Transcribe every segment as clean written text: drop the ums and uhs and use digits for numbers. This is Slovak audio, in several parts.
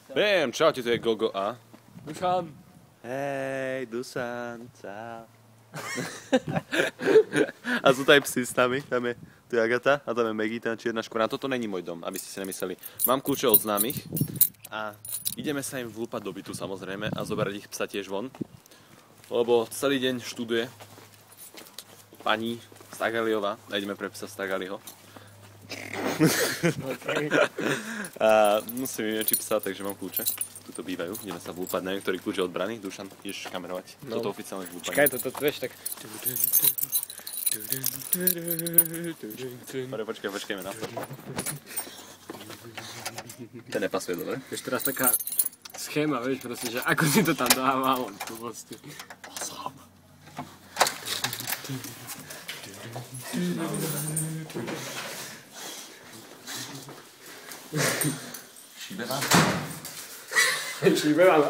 Viem, čaute, to je Gogo a... Dušan. Hej, Dušan, čau. A sú tu aj psi s nami, tam je tu je Agata a tam je Maggie, tá čierna škvrna. Toto není môj dom, aby ste si nemysleli. Mám kľúče od známych a ideme sa im vlúpať do bytu samozrejme a zobrať ich psa tiež von. Lebo celý deň študuje pani Stagaliová a ideme pre psa Stagaliho. Okay. A musím vymečiť psa, takže mám kľúče. Tuto bývajú, ideme sa vlúpať, neviem, ktorý kľúč je odbraný. Dušan, ideš kamerovať. No. Toto oficiálne vlúpanie. Čakaj, toto vieš tak... Počkajme na to. To nepasuje dobre. Vieš teraz taká schéma, vieš proste, že ako si to tam dával, to proste... Šíbe vám? Šíbe vám,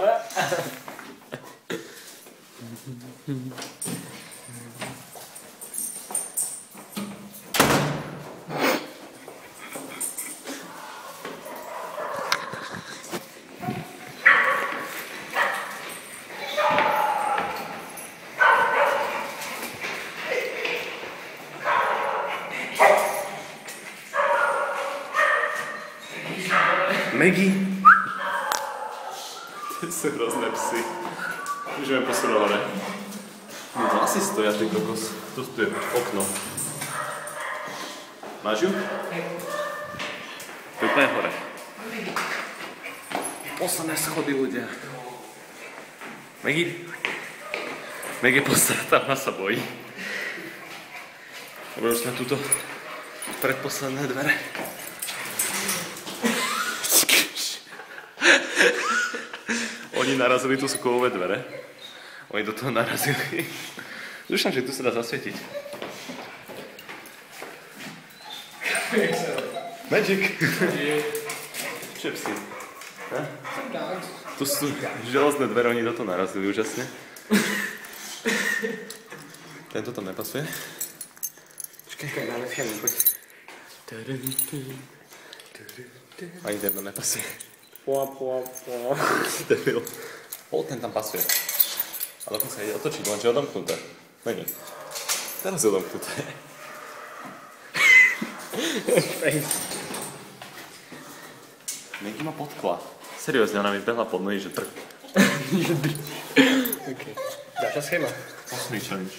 Maggie! To sú hrozné psy. Môžeme posunúť hore. No asi stoja, ty kokos. Tu je okno. Máš ju? To je úplne hore. Posledné schody ľudia. Maggie? Maggie posledná, ona sa bojí. Lebo už sme tuto predposledné dvere. Oni narazili, tu sú kovové dvere. Oni do toho narazili. Dušan, že tu sa dá zasvietiť. Magic! Čo psi? Tu sú železné dvere, oni do toho narazili úžasne. Tento tam nepasuje. Čakaj, dáme schému, poď. Ani tento nepasuje. Pua. Debil. Ten tam pasuje. A dokonca ide otočiť, lenže je odomknuté. Není. Teraz je odomknuté. Maggie ma potkla. Seriózne, ona mi behla pod nohy, že trk. Okay. Ďalšia schéma. Posmí challenge.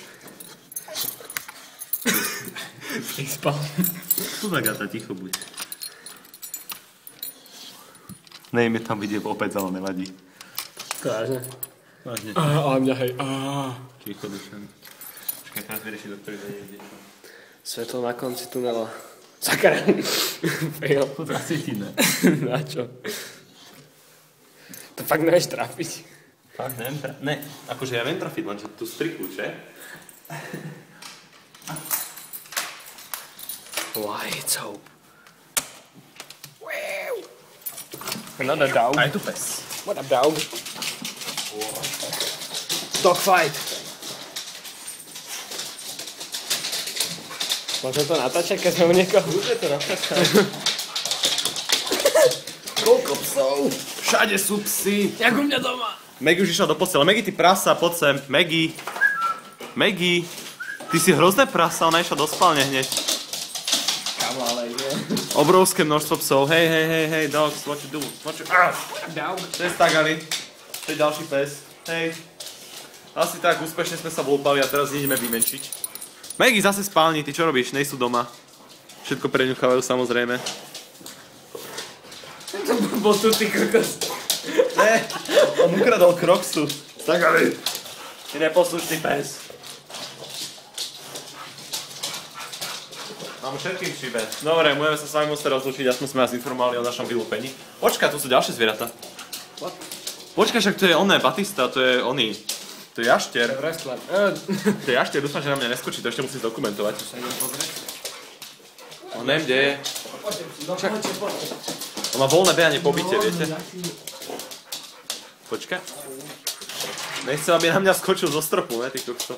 Spal. Tu Agata, ticho buď. Nej, mi tam vidie opäť, ale nevadí. To vážne? Vážne. Ale mňa hej. Ticho, Dušan. Počkaj, teraz vyrieši, do ktorých nejde. Svetlo na konci tunela. Sakra. Fail. To zasvietí, ne? Na čo? To fakt nevieš trafiť. Fakt, neviem trafiť. Ne, akože ja viem trafiť, lenže tu sú 3 kľúče. Lights hope. Wow. Another dog. A je tu pes. What up, dog? Dogfight. Môžeme to natáčať, keď sme u niekoho? Môžeme to natáčať. Koľko psov? Všade sú psy. Jak u mňa doma. Maggie už išla do postele. Maggie, ty prasa, poď sem. Maggie. Maggie. Ty si hrozné prasa, ona išla do spálne hneď. Kamo, ale ide. Obrovské množstvo psov. Hej, dogs, what you do? Dog. To je Stagali. To je ďalší pes. Hej. Asi tak úspešne sme sa vlúpali a teraz ideme vymenšiť. Maggie, zase spálni, ty čo robíš? Nejsú doma. Všetko preňuchávajú samozrejme. To bol tu, ty kokos. Ne, on ukradol Crocksu. Stagali. Ty neposlušný pes. Mám všetkým šibe. Dobre, môžeme sa s vami musieť rozlučiť, aspoň sme vás informovali o našom vylúpení. Počkaj, tu sú ďalšie zvieratá. What? Počkaj, však to je oné, Batista, to je oný. To je jaštier. Wrestler. To je jaštier, dúfam, že na mňa neskočí, to ešte musíš dokumentovať. Sa idem pozrieť. On neviem, kde je. Poďte. On má voľné behanie po byte, viete? Počkaj. Nechcem, aby na mňa skočil zo stropu, ne, ty kokso.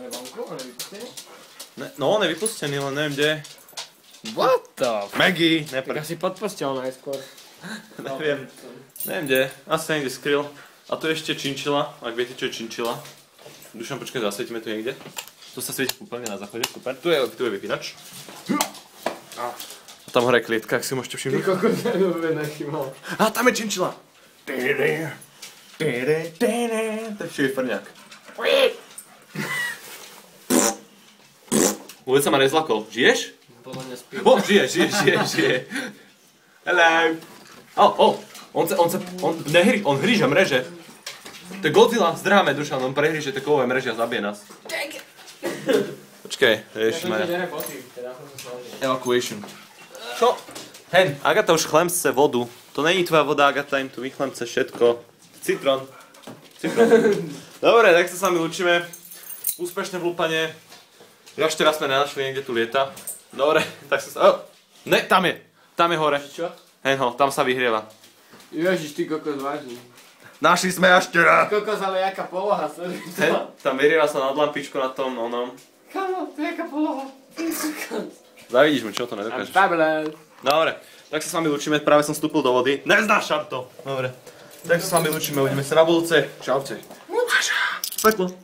No, on je vypustený, len neviem, kde je. What the f... Maggie! Tak asi pod postel najskôr. Neviem kde, asi sa niekde skryl. A tu je ešte činčila, ak viete čo je činčila. Dušan, počkaj, zasvietime tu niekde. Tu sa svieti úplne na záchode, super. Tu je vypínač. A tam hore je klietka, ak si môžete všimnúť. Ty kokos, ja dobre nachymal. A tam je činčila. To je šifrňák. Vôbec sa ma nezlakol. Žiješ? Podľa mňa spí. Žije. Hello. On hríže mreže. To je Godzilla, zdráme Dušan, on prehríže takové mreže a zabije nás. Počkej, ježišmarja. Evacuation. Čo? Hen, Agata už chlemce vodu. To není tvoja voda, Agata im tu vychlemce všetko. Citrón. Dobre, tak sa s vami učíme. Úspešné vlúpanie. Až teraz sme nenašli, niekde tu lieta. Dobre, tak sa... Ne, tam je. Tam je hore. Čo? Hen ho, tam sa vyhrieva. Ježiš, ty kokos, vážne. Našli sme jaštera. Kokos, ale jaká poloha, sorry. Tam vyhrieva sa nad lampičkou na tom, onom. Kamo, to je jaká poloha. Zavidíš mi, čo to nedokážeš. Fabulous. Dobre, tak sa s vami lúčime, práve som vstúpil do vody. Neznášam to. Dobre, tak sa s vami lúčime, uvidíme sa na budúce. Čaute. Peklo.